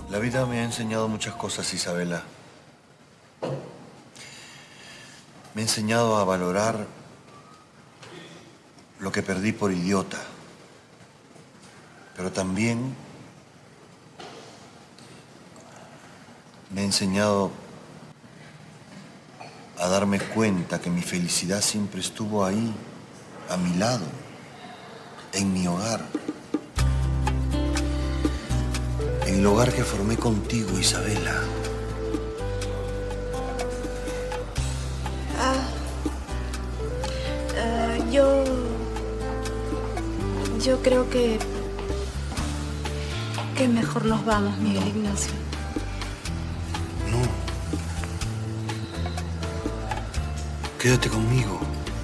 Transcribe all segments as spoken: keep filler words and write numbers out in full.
La vida me ha enseñado muchas cosas, Isabela. Me ha enseñado a valorar lo que perdí por idiota. Pero también me ha enseñado a darme cuenta que mi felicidad siempre estuvo ahí, a mi lado, en mi hogar. En el hogar que formé contigo, Isabela. Ah, uh, yo... Yo creo que... que mejor nos vamos, Miguel Ignacio. No. Quédate conmigo.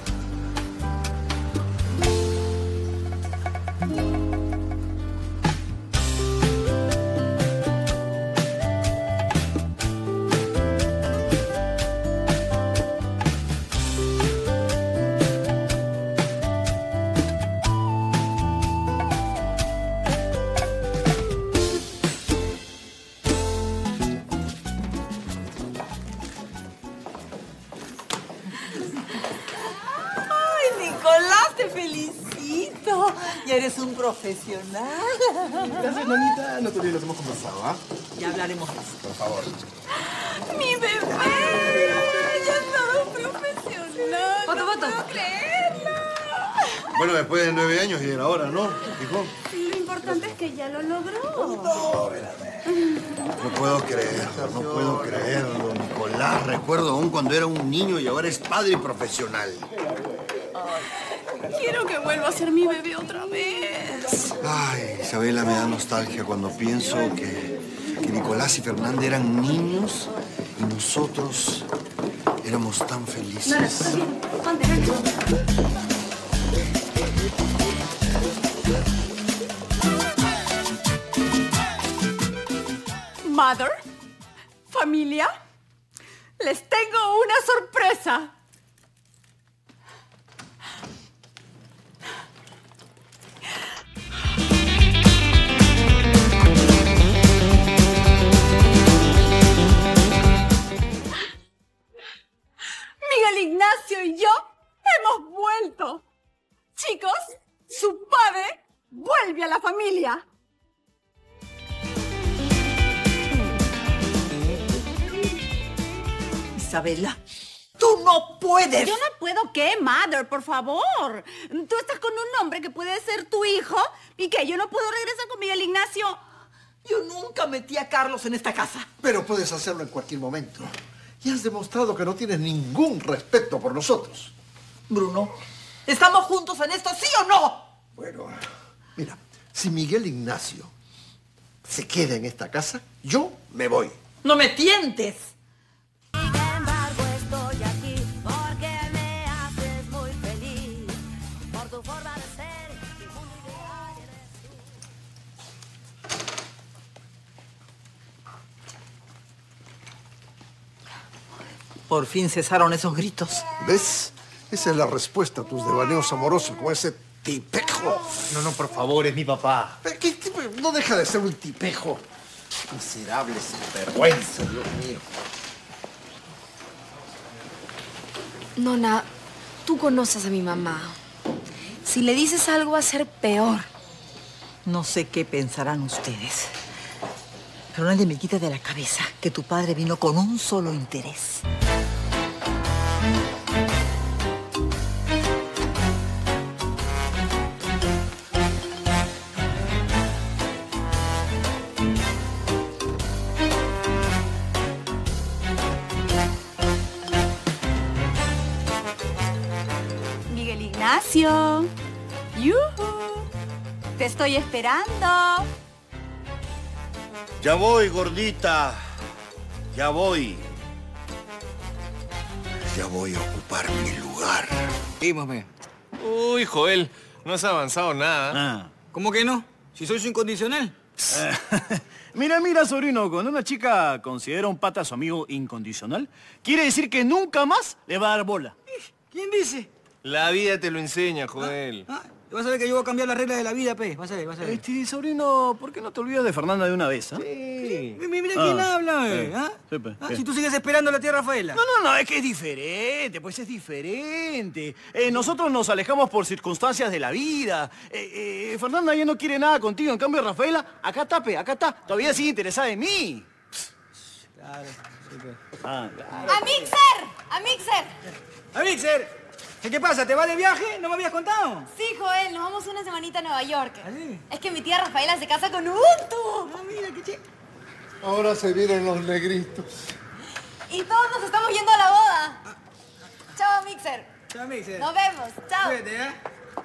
Ya eres un profesional. Gracias, nanita. No te olvides, hemos conversado, ¿ah? Ya hablaremos de eso. Por favor. ¡Mi bebé! ¡Ya es todo profesional! ¡Foto, no foto! puedo creerlo! Bueno, después de nueve años y era hora, ¿no, hijo? Lo importante es que ya lo logró. No puedo creerlo, no puedo creerlo, Nicolás. Recuerdo aún cuando era un niño y ahora es padre y profesional. Quiero que vuelva a ser mi bebé otra vez. Ay, Isabela, me da nostalgia cuando pienso que, que Nicolás y Fernanda eran niños y nosotros éramos tan felices. Mother, familia, les tengo una sorpresa. Miguel Ignacio y yo hemos vuelto. Chicos, su padre vuelve a la familia. Isabela, tú no puedes. Yo no puedo, ¿qué, Mother? Por favor. Tú estás con un hombre que puede ser tu hijo y que yo no puedo regresar con Miguel Ignacio. Yo nunca metí a Carlos en esta casa. Pero puedes hacerlo en cualquier momento. Y has demostrado que no tienes ningún respeto por nosotros. Bruno, ¿estamos juntos en esto, sí o no? Bueno, mira, si Miguel Ignacio se queda en esta casa, yo me voy. No me tientes. Por fin cesaron esos gritos. ¿Ves? Esa es la respuesta a tus devaneos amorosos con ese tipejo. No, no, por favor, es mi papá. ¿Qué tipo? No deja de ser un tipejo. Miserable, sinvergüenza, Dios mío. Nona, tú conoces a mi mamá. Si le dices algo va a ser peor. No sé qué pensarán ustedes, pero nadie me quita de la cabeza que tu padre vino con un solo interés. Miguel Ignacio. ¡Yuhu! Te estoy esperando. Ya voy, gordita. Ya voy. Ya voy a ocupar mi lugar. Dímame. Uy, Joel, no has avanzado nada. Ah, ¿cómo que no? Si soy su incondicional. Mira, mira, sobrino, cuando una chica considera un pata a su amigo incondicional, quiere decir que nunca más le va a dar bola. ¿Quién dice? La vida te lo enseña, Joel. Ah, Y vas a ver que yo voy a cambiar las reglas de la vida, pe. Vas a ver, vas a ver. Este, sobrino, ¿por qué no te olvidas de Fernanda de una vez, ah? Sí. Mira, mira quién Ah, habla, eh, eh. ¿Ah? sí, pues, ¿Ah? eh. Si tú sigues esperando a la tía Rafaela. No, no, no, es que es diferente, pues es diferente. Eh, nosotros nos alejamos por circunstancias de la vida. Eh, eh, Fernanda ya no quiere nada contigo, en cambio Rafaela, acá está, pe, acá está, todavía sigue interesada en mí. Claro, sí, pe. Ah, claro. ¡A Mixer! ¡A Mixer! ¡A Mixer! ¿Qué pasa? ¿Te vas de viaje? ¿No me habías contado? Sí, Joel, nos vamos una semanita a Nueva York. ¿Ah, sí? Es que mi tía Rafaela se casa con Ubuntu. Ah, mira, qué che. Ahora se vienen los negritos. Y todos nos estamos yendo a la boda. Chao, Mixer. Chao, Mixer. Nos vemos. Chao. Cuídate, ¿eh?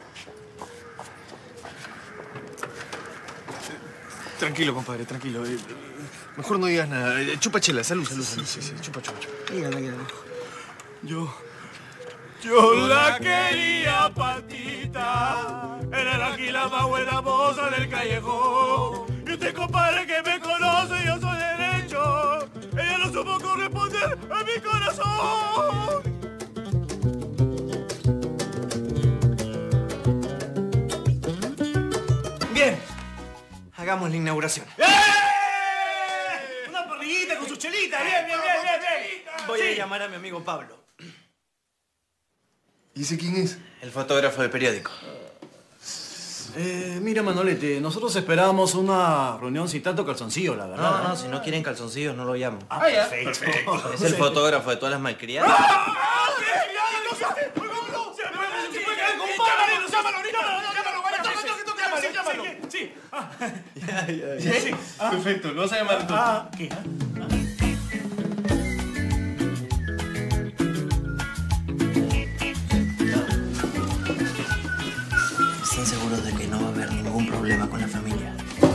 Tranquilo, compadre, tranquilo. Eh, eh, Mejor no digas nada. Eh, Chupa chela, salud, salud, salud. Sí, sí, chupa, chupa, chupa. Dígame, dígame. Yo... Yo la quería, patita. Era la águila más buena moza del callejón. Y usted, compadre, que me conoce, yo soy derecho. Ella no supo corresponder a mi corazón. Bien. Hagamos la inauguración. ¡Eh! Una parrillita con su chelita. Bien, bien, bien, bien, bien. Voy Sí. a llamar a mi amigo Pablo, ¿Y ese quién es? el fotógrafo del periódico. Eh, mira, Manolete, nosotros esperábamos una reunión sin tanto calzoncillo, la verdad. No, no, si no quieren calzoncillos, no lo llamo. Ah, ya. Perfecto. Es el fotógrafo de todas las malcriadas. ¡Ah! ¿Qué? ¡No se puede! ¡No se puede! ¡Se puede quedar con Pablo! ¡Llámalo ahorita! ¡Llámalo! ¡Vaya! ¡Llámalo! Sí. Ah. Sí. Perfecto, lo vas a llamar tú. Ah, ¿qué? ¿Están seguros de que no va a haber ningún problema con la familia?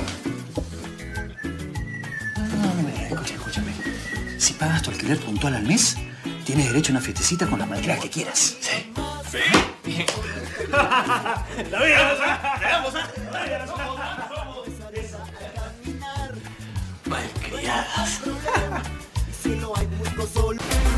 No, no, no, escucha, escúchame. Si pagas tu alquiler puntual al mes, tienes derecho a una fiestecita con las malcriadas que quieras. Sí. ¿Sí? ¡La veamos, ah! ¡La veamos, ah! Malcriadas. Si no hay público solo.